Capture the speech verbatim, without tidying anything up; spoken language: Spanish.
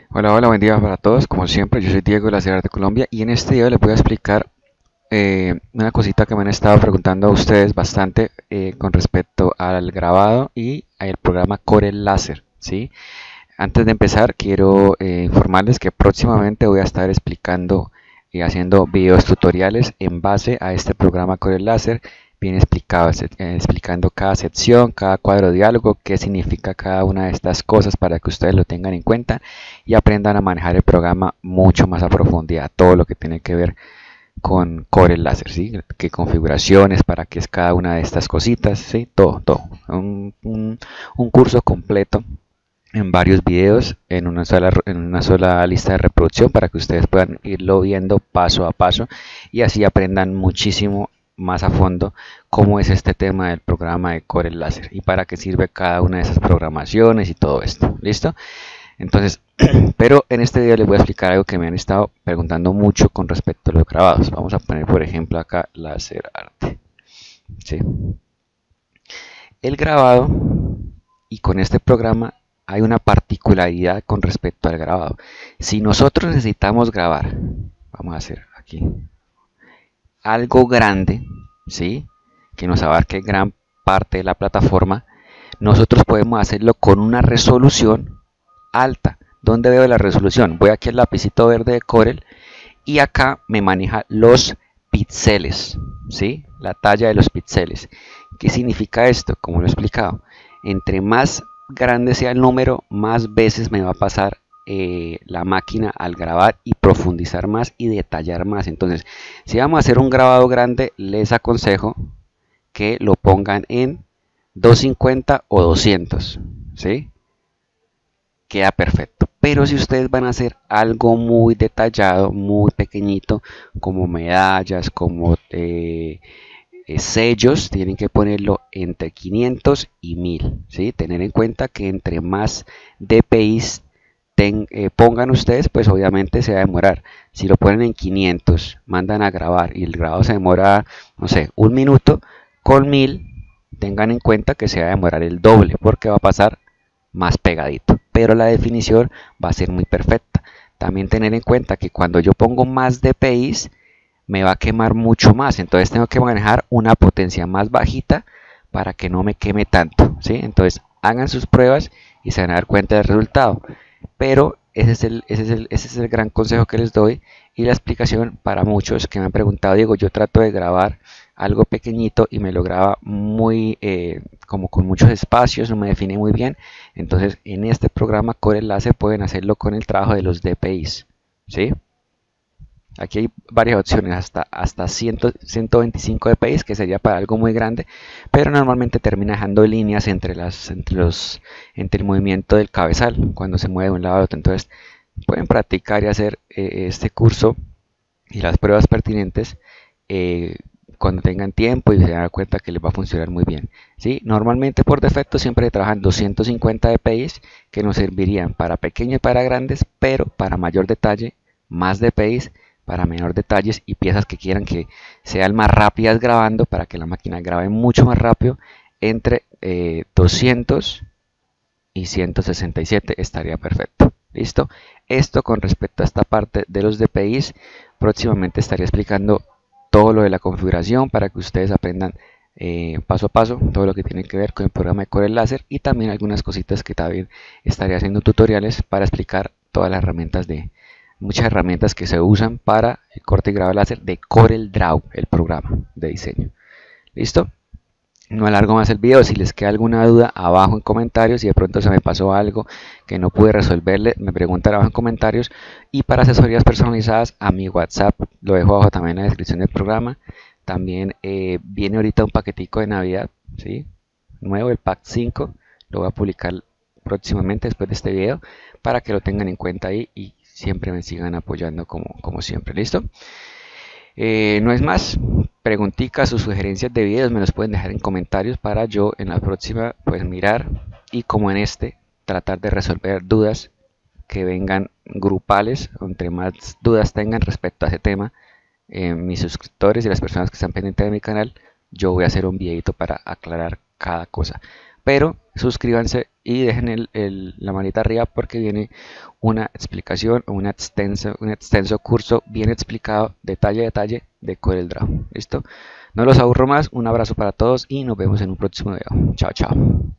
Hola, hola, buen día para todos. Como siempre, yo soy Diego de la Ciudad de Colombia y en este video les voy a explicar eh, una cosita que me han estado preguntando a ustedes bastante eh, con respecto al grabado y al programa Corel Láser, ¿sí? Antes de empezar, quiero eh, informarles que próximamente voy a estar explicando y haciendo videos tutoriales en base a este programa Corel Láser, bien explicado, eh, explicando cada sección, cada cuadro de diálogo, qué significa cada una de estas cosas para que ustedes lo tengan en cuenta y aprendan a manejar el programa mucho más a profundidad, todo lo que tiene que ver con Corel Láser, ¿sí? Qué configuraciones, para qué es cada una de estas cositas, ¿sí? Todo, todo. Un, un, un curso completo en varios videos en una sola, en una sola lista de reproducción para que ustedes puedan irlo viendo paso a paso y así aprendan muchísimo más a fondo cómo es este tema del programa de Corel Láser y para qué sirve cada una de esas programaciones y todo esto. ¿Listo? Entonces, pero en este video les voy a explicar algo que me han estado preguntando mucho con respecto a los grabados. Vamos a poner, por ejemplo, acá Láser Arte. ¿Sí? El grabado, y con este programa hay una particularidad con respecto al grabado. Si nosotros necesitamos grabar, vamos a hacer aquí algo grande, ¿sí? Que nos abarque gran parte de la plataforma, nosotros podemos hacerlo con una resolución alta. ¿Dónde veo la resolución? Voy aquí al lapicito verde de Corel y acá me maneja los píxeles, ¿sí? La talla de los píxeles. ¿Qué significa esto? Como lo he explicado, entre más grande sea el número, más veces me va a pasar eh, la máquina al grabar y profundizar más y detallar más. Entonces, si vamos a hacer un grabado grande, les aconsejo que lo pongan en doscientos cincuenta o doscientos, ¿sí? Queda perfecto. Pero si ustedes van a hacer algo muy detallado, muy pequeñito, como medallas, como eh, eh, sellos, tienen que ponerlo entre quinientos y mil, ¿sí? Tener en cuenta que entre más D P Is ten, eh, pongan ustedes, pues obviamente se va a demorar. Si lo ponen en quinientos, mandan a grabar y el grabado se demora, no sé, un minuto, con mil tengan en cuenta que se va a demorar el doble porque va a pasar más pegadito, pero la definición va a ser muy perfecta. También tener en cuenta que cuando yo pongo más D P Is me va a quemar mucho más, entonces tengo que manejar una potencia más bajita para que no me queme tanto, ¿sí? Entonces hagan sus pruebas y se van a dar cuenta del resultado, pero ese es el, ese es el, ese es el gran consejo que les doy y la explicación para muchos que me han preguntado. Diego, yo trato de grabar algo pequeñito y me lo graba muy eh, como con muchos espacios, no me define muy bien. Entonces en este programa Corel Láser pueden hacerlo con el trabajo de los D P Is, ¿sí? Aquí hay varias opciones, hasta, hasta cien, ciento veinticinco D P Is, que sería para algo muy grande, pero normalmente termina dejando líneas entre, las, entre, los, entre el movimiento del cabezal cuando se mueve de un lado a otro. Entonces pueden practicar y hacer eh, este curso y las pruebas pertinentes eh, cuando tengan tiempo y se dan cuenta que les va a funcionar muy bien, ¿sí? Normalmente por defecto siempre trabajan doscientos cincuenta D P Is que nos servirían para pequeños y para grandes, pero para mayor detalle más D P Is para menor detalles y piezas que quieran que sean más rápidas grabando para que la máquina grabe mucho más rápido entre eh, doscientos y ciento sesenta y siete estaría perfecto. ¿Listo? Esto con respecto a esta parte de los D P Is, próximamente estaré explicando todo lo de la configuración para que ustedes aprendan eh, paso a paso todo lo que tiene que ver con el programa de Corel Láser y también algunas cositas que también estaré haciendo tutoriales para explicar todas las herramientas de muchas herramientas que se usan para el corte y grabado láser de Corel Draw, el programa de diseño. ¿Listo? No alargo más el video. Si les queda alguna duda, abajo en comentarios. Si de pronto se me pasó algo que no pude resolverle, me preguntan abajo en comentarios. Y para asesorías personalizadas, a mi WhatsApp, lo dejo abajo también en la descripción del programa. También eh, viene ahorita un paquetico de Navidad, ¿sí? Nuevo, el pack cinco. Lo voy a publicar próximamente después de este video para que lo tengan en cuenta ahí y siempre me sigan apoyando como, como siempre. ¿Listo? Eh, no es más, preguntitas o sugerencias de videos me los pueden dejar en comentarios para yo en la próxima pues mirar y como en este tratar de resolver dudas que vengan grupales, entre más dudas tengan respecto a ese tema, eh, mis suscriptores y las personas que están pendientes de mi canal, yo voy a hacer un videito para aclarar cada cosa. pero suscríbanse y dejen el, el- la manita arriba porque viene una explicación o una extenso, un extenso curso bien explicado, detalle a detalle, de CorelDRAW. ¿Listo? No los aburro más, un abrazo para todos y nos vemos en un próximo video. Chao, chao.